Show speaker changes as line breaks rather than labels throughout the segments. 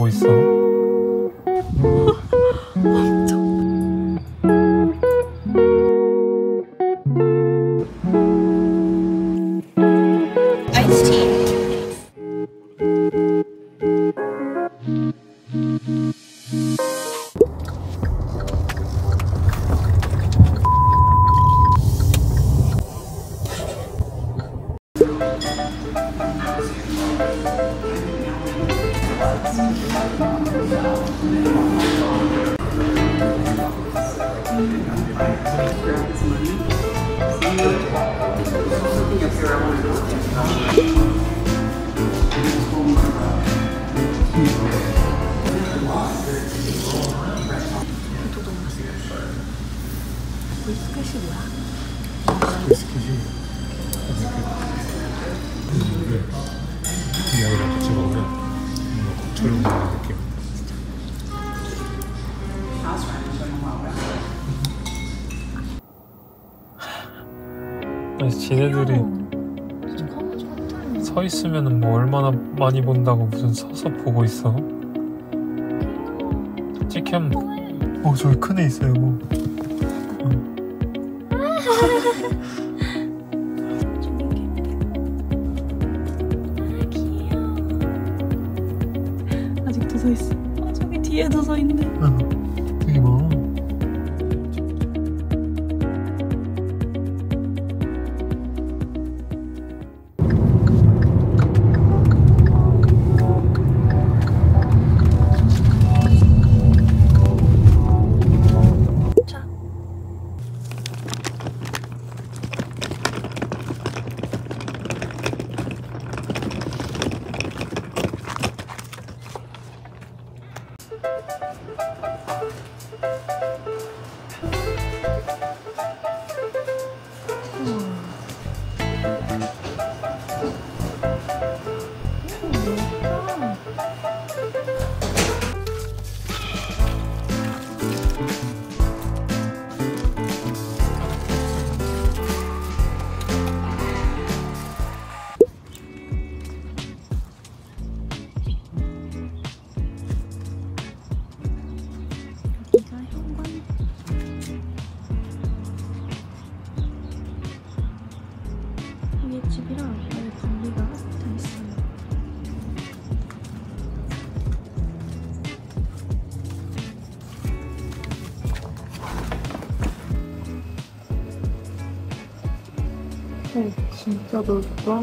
보고 있어.
스케치 뭐야?
스케치 이야기랑 같이 먹으면 뭔가 국처럼 먹는 느낌. 아니 지네들이 서 있으면 뭐 얼마나 많이 본다고 무슨 서서 보고 있어? 찍혔. 저기 큰 애 있어요. 뭐.
아직도 서 있어. 저기 뒤에도 서 있네.
되게 많아.
위에 집이랑 아예 분리가 돼 있어요. 진짜 넓다.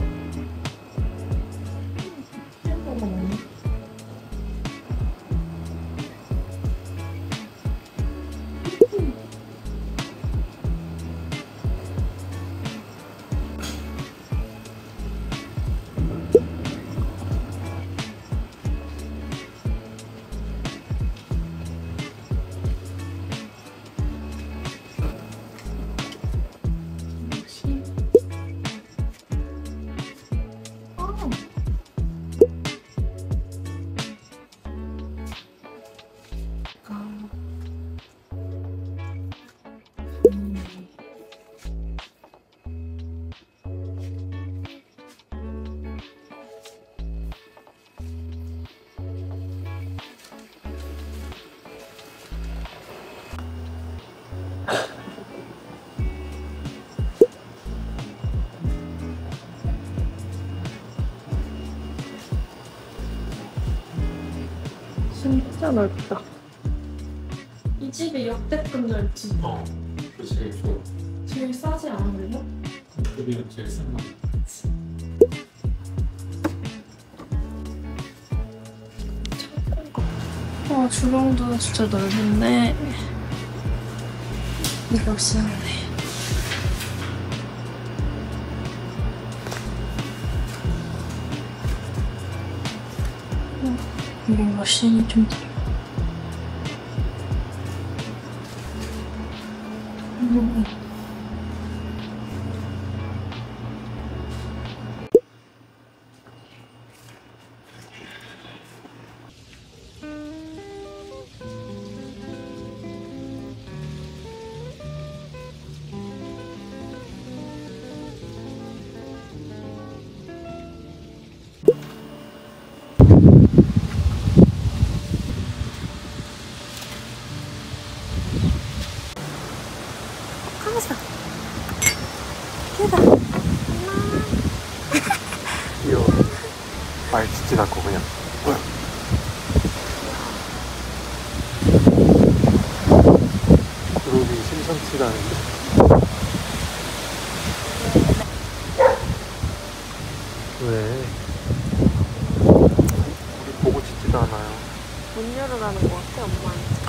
진짜 넓다. 이 집이 역대급 넓지?
그게 제일 좋아.
제일 싸지 않을래요?
그게 제일 싼 거.
주방도 진짜 넓은데 이거 쓰는데 이게 머신이 좀 덜.
짖진 않고 그냥 구름이 심상치가 않은데. 왜? 우리 보고 짖지도 않아요.
문 열어라는 것 같아, 엄마한테.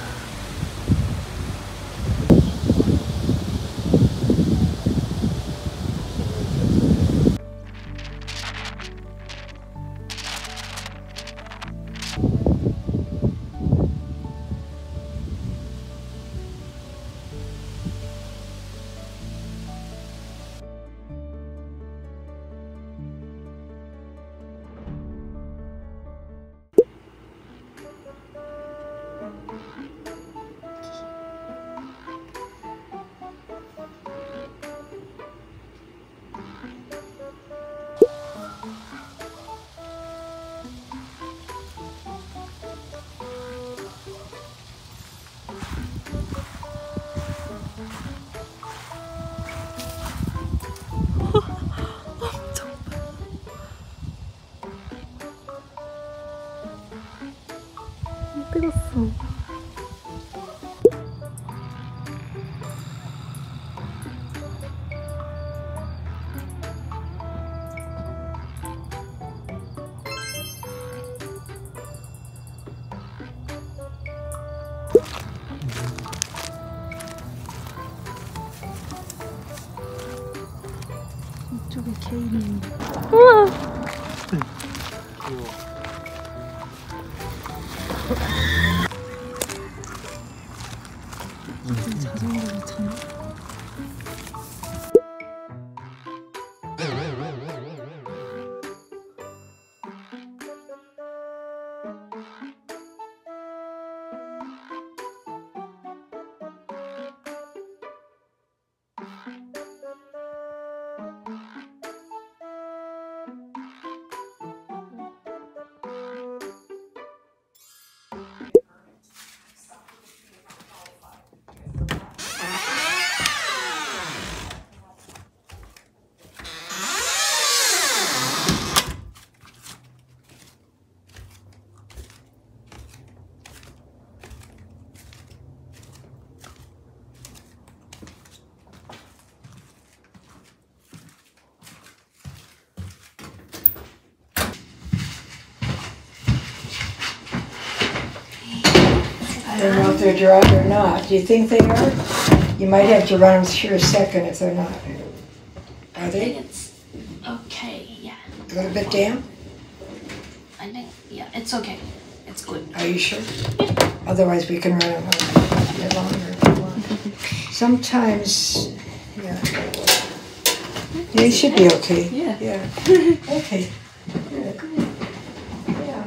뜨겁어. 이쪽에 개인이. 우와.
귀여워.
자전거가 참.
I don't know if they're dry or not. Do you think they are? You might have to run them through a second if they're not. Are
I think
they
it's okay, yeah.
a little bit damp?
I think, yeah, it's okay. It's good.
Are you sure? Otherwise, we can run them a bit longer if you want. Sometimes, yeah. They should be okay.
Yeah.
Yeah. Okay. Good. Yeah.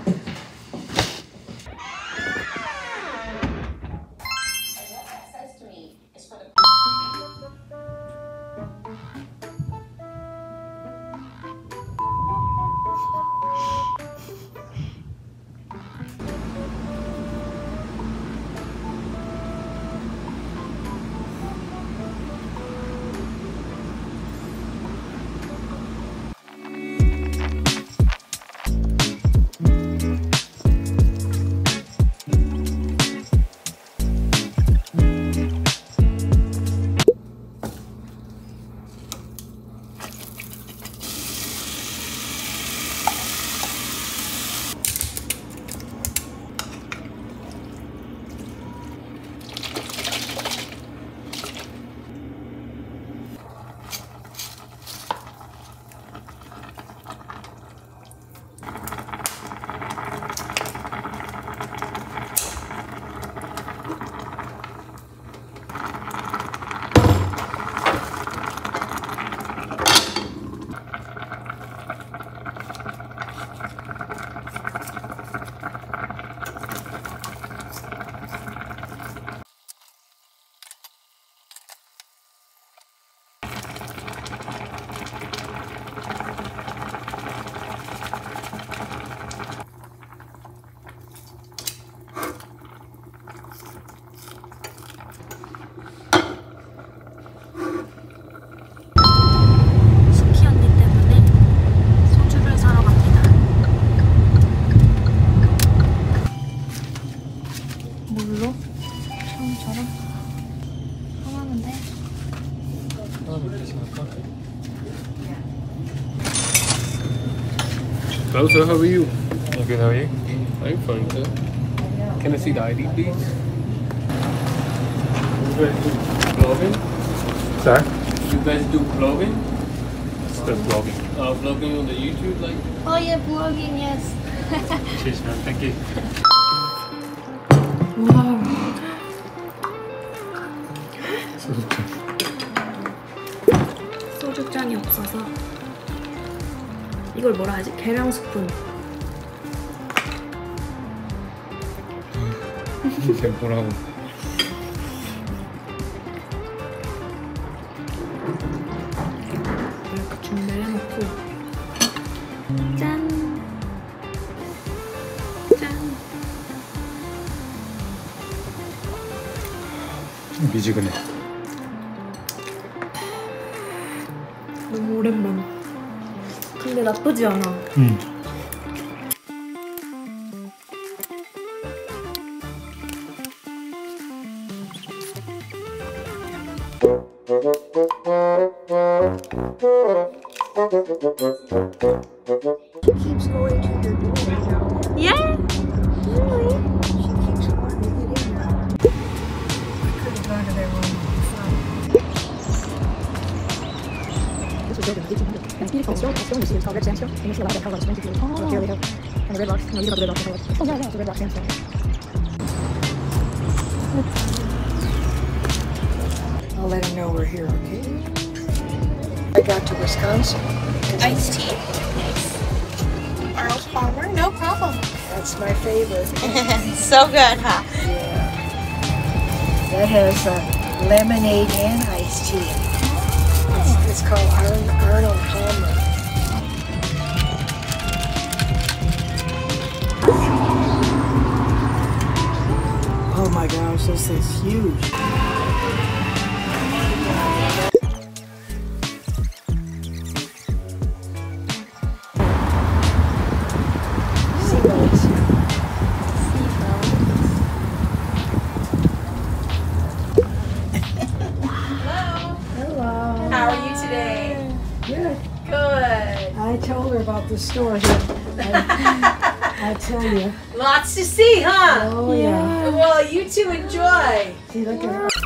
Hello, sir. How are you?
Good, how are you?
I'm fine, sir. Can I see the ID, please? You guys do vlogging?
Sorry?
You guys do vlogging?
Still vlogging.
Vlogging on the YouTube, like?
Oh yeah, vlogging, yes.
Cheers, man. Thank you.
소주잔이 없어서 이걸 뭐라 하지? 계량 스푼.
이제 뭐라고.
이렇게 준비를 해놓고 짠! 짠!
미지근해.
너무 오랜만. 근데 나쁘지 않아.
She keeps going to your door now.
Yeah? Really?
She keeps wanting to get in there. I could have gone to their room before.
This was built in 1800. And it's beautiful. It's stone you see. It's called red sandstone. And you see a lot of that color on the stones. Oh. Here we go. And the red rocks. No, you know the red rocks. Oh, yeah, it's a red rock sandstone.
I'll let him know we're here, okay? I got to Wisconsin.
Iced tea. Arnold Palmer, no problem.
That's my favorite.
So good, huh?
Yeah. That has lemonade and iced tea. It's called Arnold Palmer. Oh my gosh, this is huge. Seagulls. Hello.
How are you today?
Good.
Good.
I told her about the store here. I tell you.
Lots to see, huh?
Oh yeah.
Well, you two enjoy.
See, look at her.